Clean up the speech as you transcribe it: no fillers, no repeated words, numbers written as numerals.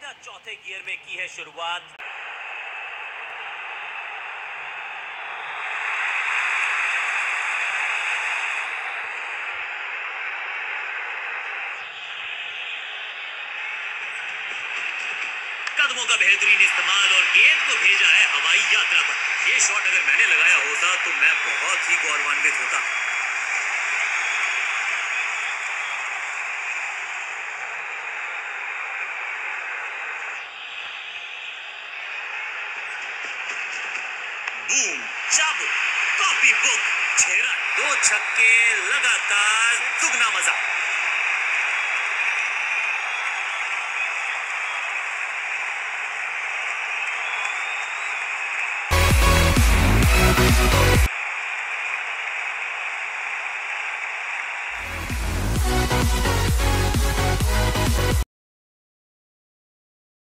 सीधा चौथे गियर में की है शुरुआत। कदमों का बेहतरीन इस्तेमाल और गेंद को भेजा है हवाई यात्रा पर। ये शॉट अगर मैंने लगाया होता तो मैं बहुत ही गौरवान्वित होता। बूम, चाबुक, कॉपी बुक, 6 रन, 2 छक्के, लगातार दुगना मजा।